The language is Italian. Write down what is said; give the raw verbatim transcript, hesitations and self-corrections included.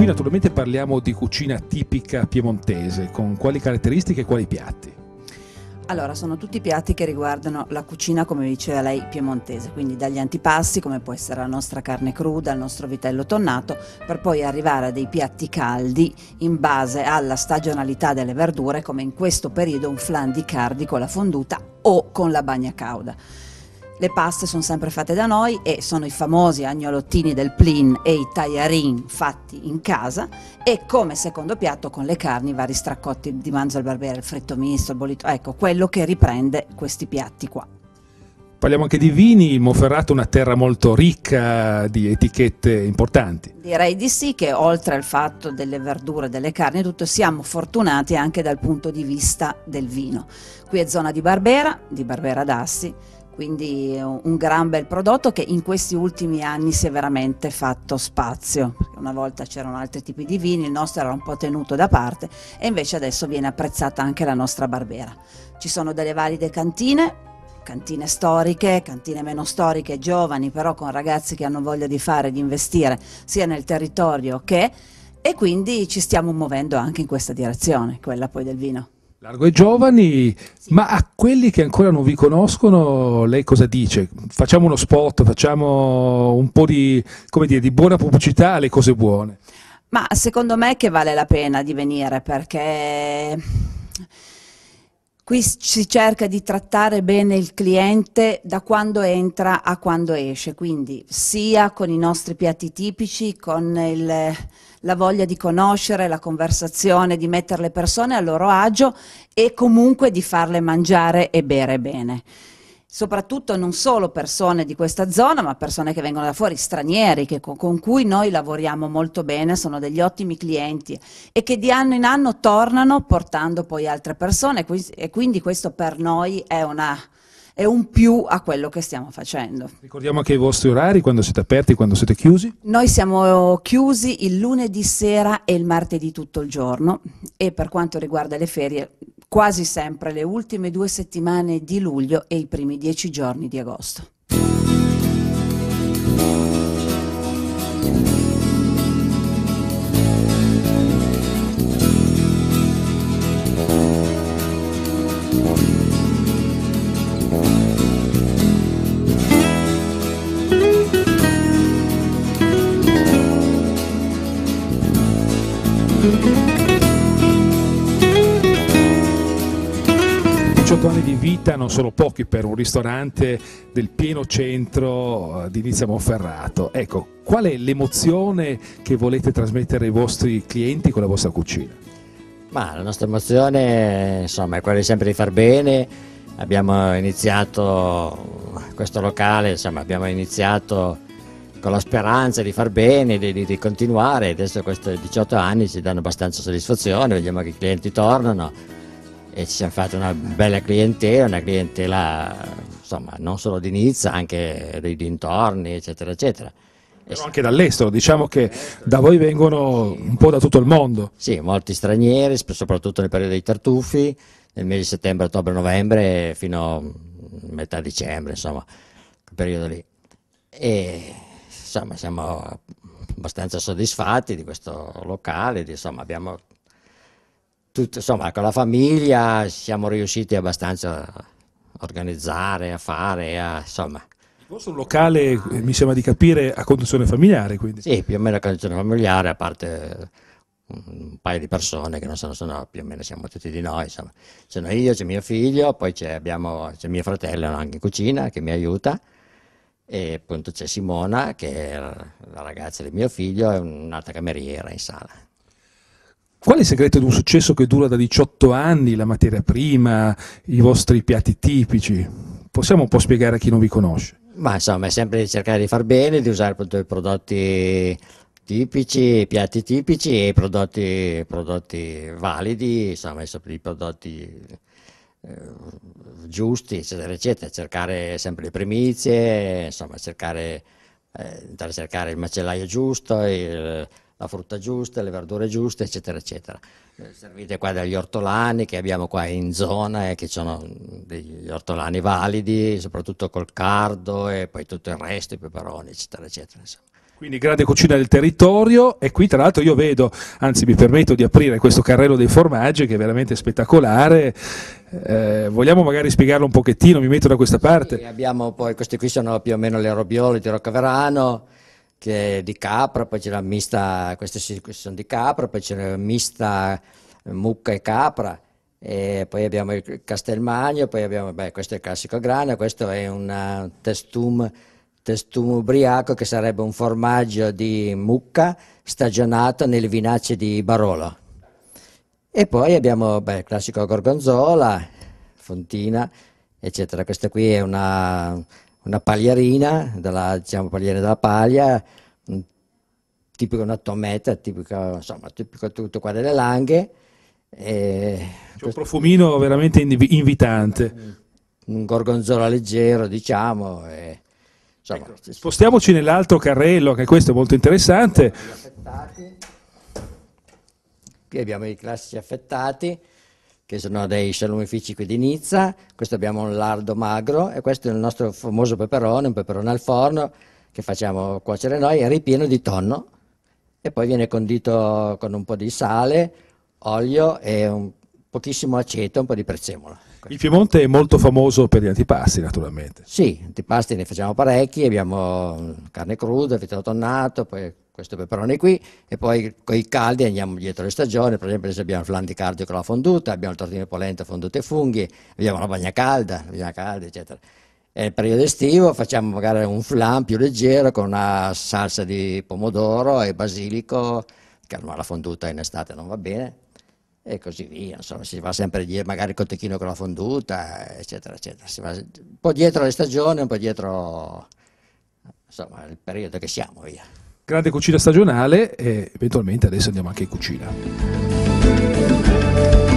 naturalmente parliamo di cucina tipica piemontese, con quali caratteristiche e quali piatti? Allora, sono tutti piatti che riguardano la cucina, come diceva lei, piemontese, quindi dagli antipasti, come può essere la nostra carne cruda, il nostro vitello tonnato, per poi arrivare a dei piatti caldi in base alla stagionalità delle verdure, come in questo periodo un flan di cardi con la fonduta o con la bagna cauda. Le paste sono sempre fatte da noi e sono i famosi agnolottini del Plin e i tagliarin fatti in casa, e come secondo piatto con le carni vari straccotti di manzo al barbera, il fritto misto, il bollito, ecco quello che riprende questi piatti qua. Parliamo anche di vini. Monferrato è una terra molto ricca di etichette importanti. Direi di sì, che oltre al fatto delle verdure e delle carni tutto, siamo fortunati anche dal punto di vista del vino. Qui è zona di Barbera, di Barbera d'Assi, quindi un gran bel prodotto che in questi ultimi anni si è veramente fatto spazio, perché una volta c'erano altri tipi di vini, il nostro era un po' tenuto da parte e invece adesso viene apprezzata anche la nostra Barbera. Ci sono delle valide cantine, cantine storiche, cantine meno storiche, giovani, però con ragazzi che hanno voglia di fare, di investire sia nel territorio che, e quindi ci stiamo muovendo anche in questa direzione, quella poi del vino. Largo ai giovani, sì. Ma a quelli che ancora non vi conoscono, lei cosa dice? Facciamo uno spot, facciamo un po' di, come dire, di buona pubblicità alle cose buone. Ma secondo me che vale la pena di venire, perché qui si cerca di trattare bene il cliente da quando entra a quando esce, quindi sia con i nostri piatti tipici, con il, la voglia di conoscere, la conversazione, di mettere le persone a loro agio e comunque di farle mangiare e bere bene. Soprattutto non solo persone di questa zona, ma persone che vengono da fuori, stranieri, che, con, con cui noi lavoriamo molto bene, sono degli ottimi clienti e che di anno in anno tornano portando poi altre persone, e quindi questo per noi è, una, è un più a quello che stiamo facendo. Ricordiamo anche i vostri orari, quando siete aperti, quando siete chiusi? Noi siamo chiusi il lunedì sera e il martedì tutto il giorno, e per quanto riguarda le ferie quasi sempre le ultime due settimane di luglio e i primi dieci giorni di agosto. diciotto anni di vita non sono pochi per un ristorante del pieno centro di Nizza Monferrato. Ecco, qual è l'emozione che volete trasmettere ai vostri clienti con la vostra cucina? Ma la nostra emozione, insomma, è quella di sempre di far bene. Abbiamo iniziato questo locale, insomma, abbiamo iniziato con la speranza di far bene, di, di, di continuare. Adesso questi diciotto anni ci danno abbastanza soddisfazione, vediamo che i clienti tornano e ci siamo fatti una bella clientela, una clientela insomma non solo di Nizza, anche dei dintorni, eccetera eccetera. Però anche dall'estero, diciamo che da voi vengono un po' da tutto il mondo. Sì, molti stranieri, soprattutto nel periodo dei tartufi, nel mese di settembre, ottobre, novembre, fino a metà dicembre, insomma, quel periodo lì. E insomma siamo abbastanza soddisfatti di questo locale, di, insomma abbiamo tutto, insomma con la famiglia siamo riusciti abbastanza a organizzare, a fare, a, insomma. Il vostro locale, mi sembra di capire, a conduzione familiare, quindi? Sì, più o meno a conduzione familiare, a parte un paio di persone che non sono, sono più o meno siamo tutti di noi, insomma. Sono io, c'è mio figlio, poi c'è, abbiamo, c'è mio fratello anche in cucina che mi aiuta, e appunto c'è Simona che è la ragazza di mio figlio, è un'altra cameriera in sala. Qual è il segreto di un successo che dura da diciotto anni, la materia prima, i vostri piatti tipici? Possiamo un po' spiegare a chi non vi conosce? Ma insomma è sempre di cercare di far bene, di usare appunto i prodotti tipici, i piatti tipici e i prodotti, prodotti validi, insomma i prodotti eh, giusti, eccetera, eccetera. Cercare sempre le primizie, insomma cercare, eh, andare a cercare il macellaio giusto, il, la frutta giusta, le verdure giuste, eccetera, eccetera. Eh, servite qua dagli ortolani che abbiamo qua in zona e che sono degli ortolani validi, soprattutto col cardo e poi tutto il resto, i peperoni, eccetera, eccetera. Insomma. Quindi grande cucina del territorio, e qui tra l'altro io vedo, anzi mi permetto di aprire questo carrello dei formaggi che è veramente spettacolare. Eh, vogliamo magari spiegarlo un pochettino, mi metto da questa parte. Sì, abbiamo poi, queste qui sono più o meno le robiole di Roccaverano, che è di capra, poi c'è la mista, queste sì, queste sono di capra, poi c'è la mista mucca e capra, e poi abbiamo il Castelmagno, poi abbiamo, beh, questo è il classico grana, questo è un testum, testum ubriaco, che sarebbe un formaggio di mucca stagionato nelle vinacce di Barolo. E poi abbiamo, beh, il classico gorgonzola, fontina, eccetera. Questa qui è una, una paglierina, della, diciamo pagliere della paglia, un, tipico una tometta, tipico, insomma, tipico tutto qua delle Langhe. E c'è un profumino veramente invitante. Un gorgonzola leggero, diciamo. E, insomma, ecco, spostiamoci nell'altro carrello, che questo è molto interessante. Qui abbiamo i classici affettati, che sono dei salumifici qui di Nizza. Questo abbiamo un lardo magro, e questo è il nostro famoso peperone, un peperone al forno che facciamo cuocere noi, è ripieno di tonno, e poi viene condito con un po' di sale, olio e un pochissimo aceto, un po' di prezzemolo. Il Piemonte è molto famoso per gli antipasti, naturalmente. Sì, antipasti ne facciamo parecchi, abbiamo carne cruda, vitello tonnato, poi questo peperone qui, e poi con i caldi andiamo dietro le stagioni. Per esempio adesso abbiamo il flan di cardio con la fonduta, abbiamo il tortino di polenta, fondute e funghi, abbiamo la bagna calda, la bagna calda, eccetera. E nel periodo estivo facciamo magari un flan più leggero con una salsa di pomodoro e basilico, che la fonduta in estate non va bene, e così via. Insomma, si va sempre dietro, magari il cotechino con la fonduta, eccetera, eccetera. Si va un po' dietro le stagioni, un po' dietro, insomma, il periodo che siamo, via. Grande cucina stagionale, e eventualmente adesso andiamo anche in cucina.